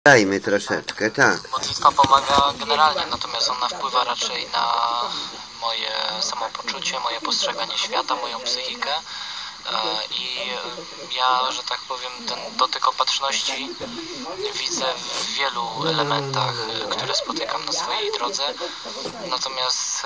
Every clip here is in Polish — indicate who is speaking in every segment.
Speaker 1: Dajmy troszeczkę, tak.
Speaker 2: Modlitwa pomaga generalnie, natomiast ona wpływa raczej na moje samopoczucie, moje postrzeganie świata, moją psychikę. I ja, że tak powiem, ten dotyk opatrzności widzę w wielu elementach, które spotykam na swojej drodze. Natomiast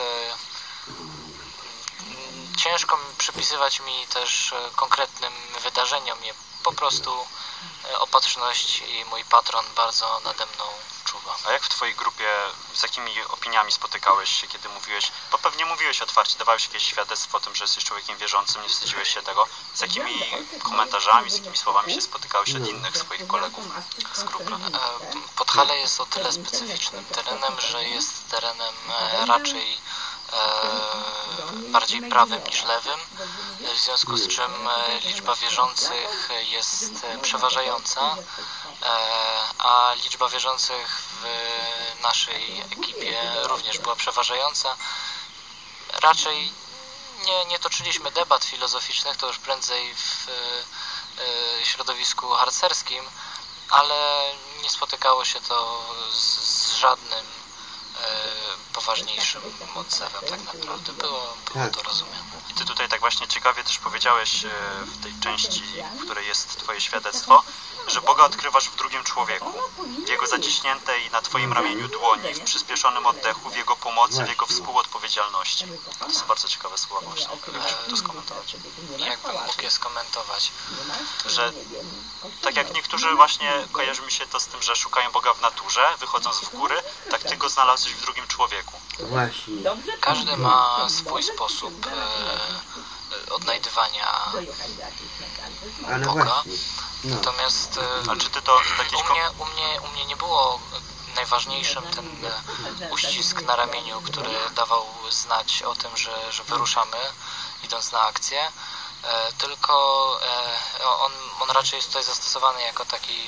Speaker 2: ciężko przypisywać mi też konkretnym wydarzeniom. Po prostu opatrzność i mój patron bardzo nade mną czuwa.
Speaker 3: A jak w twojej grupie, z jakimi opiniami spotykałeś się, kiedy mówiłeś, bo pewnie mówiłeś otwarcie, dawałeś jakieś świadectwo o tym, że jesteś człowiekiem wierzącym, nie wstydziłeś się tego, z jakimi komentarzami, z jakimi słowami się spotykałeś od innych swoich kolegów z grupy?
Speaker 2: Podhale jest o tyle specyficznym terenem, że jest terenem raczej bardziej prawym niż lewym, w związku z czym liczba wierzących jest przeważająca, a liczba wierzących w naszej ekipie również była przeważająca. Raczej nie toczyliśmy debat filozoficznych, to już prędzej w środowisku harcerskim, ale nie spotykało się to z żadnym poważniejszym odzewem tak naprawdę. Było to rozumiane.
Speaker 3: I ty tutaj tak właśnie ciekawie też powiedziałeś w tej części, w której jest twoje świadectwo, że Boga odkrywasz w drugim człowieku, w Jego zaciśniętej na twoim ramieniu dłoni, w przyspieszonym oddechu, w Jego pomocy, w Jego współodpowiedzialności. To są bardzo ciekawe słowa właśnie. Jakbyś to skomentować?
Speaker 2: Jakbym mógł je skomentować?
Speaker 3: Że tak jak niektórzy właśnie kojarzy mi się to z tym, że szukają Boga w naturze, wychodząc w góry, tak ty go znalazłeś w drugim człowieku.
Speaker 1: Właśnie.
Speaker 2: Każdy ma swój sposób odnajdywania Boga. Natomiast
Speaker 3: czy ty to
Speaker 2: u mnie nie było najważniejszym ten uścisk na ramieniu, który dawał znać o tym, że wyruszamy, idąc na akcję, tylko on raczej jest tutaj zastosowany jako taki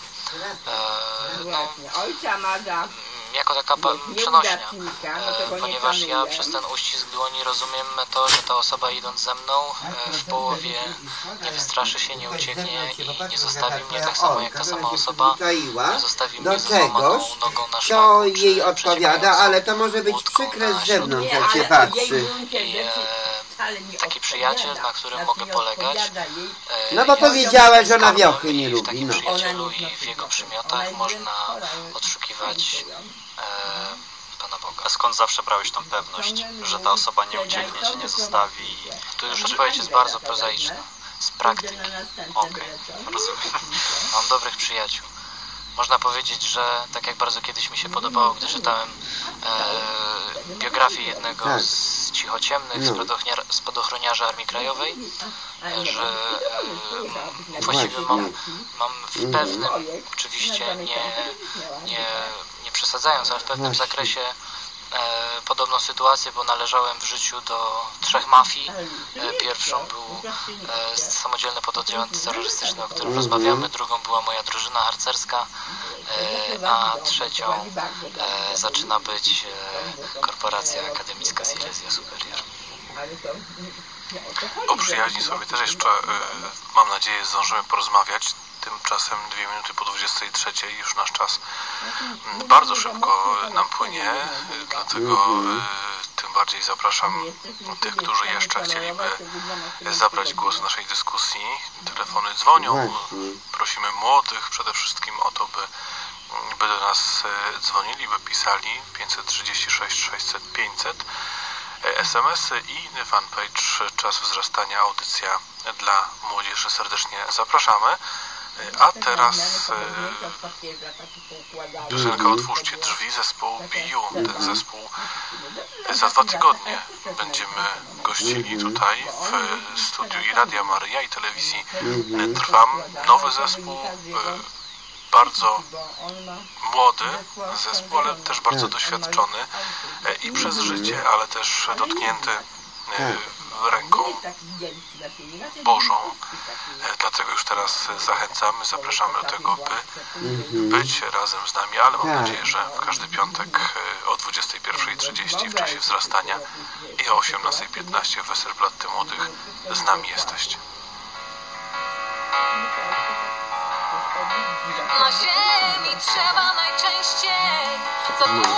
Speaker 2: jako taka przenośnia, ponieważ ja przez ten uścisk dłoni rozumiem to, że ta osoba idąc ze mną w połowie nie wystraszy się, nie ucieknie i nie zostawi mnie, tak samo jak ta sama osoba nie zostawi mnie ze złamaną nogą na szlaku,
Speaker 1: to jej odpowiada, ale to może być przykre z zewnątrz, jak się patrzy.
Speaker 2: Taki przyjaciel, na którym mogę polegać.
Speaker 1: No bo powiedziała, że ona wiochy nie lubi.
Speaker 2: W takim przyjacielu i w jego przymiotach można odszukiwać Pana Boga.
Speaker 3: A skąd zawsze brałeś tą pewność, że ta osoba nie ucieknie, cię nie zostawi?
Speaker 2: Tu już odpowiedź jest bardzo prozaiczna. Z praktyki.
Speaker 3: Okej, rozumiem.
Speaker 2: Mam dobrych przyjaciół. Można powiedzieć, że tak jak bardzo kiedyś mi się podobało, gdy czytałem biografię jednego z cichociemnych, spadochroniarza Armii Krajowej, że właściwie mam w pewnym, oczywiście nie przesadzając, ale w pewnym zakresie podobną sytuację, bo należałem w życiu do 3 mafii. Pierwszą był samodzielny pododdział antyterrorystyczny, o którym rozmawiamy, drugą była moja drużyna harcerska, a trzecią zaczyna być korporacja akademicka Silesia Superior.
Speaker 4: O przyjaźni sobie też jeszcze, mam nadzieję, zdążymy porozmawiać. Tymczasem 2 minuty po 23 już nasz czas bardzo szybko nam płynie, dlatego tym bardziej zapraszam tych, którzy jeszcze chcieliby zabrać głos w naszej dyskusji. Telefony dzwonią, prosimy młodych przede wszystkim o to, by do nas dzwonili, by pisali 536 600 500. SMS-y i fanpage Czas Wzrastania, audycja dla młodzieży. Serdecznie zapraszamy. A teraz piosenka Otwórzcie drzwi zespołu BU. Ten zespół za 2 tygodnie będziemy gościli tutaj w studiu i Radia Maryja i telewizji Trwam. Nowy zespół, bardzo młody zespół, ale też bardzo doświadczony i przez życie, ale też dotknięty ręką Bożą. Dlatego już teraz zachęcamy, zapraszamy do tego, by być razem z nami, ale mam nadzieję, że w każdy piątek o 21:30 w czasie wzrastania i o 18:15 w Weserplatte Młodych z nami jesteście.
Speaker 5: Na ziemi trzeba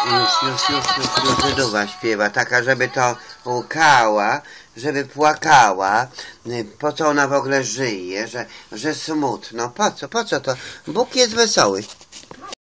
Speaker 1: Już Żydowa śpiewa, taka, żeby to łkała, żeby płakała, po co ona w ogóle żyje, że smutno, po co to? Bóg jest wesoły.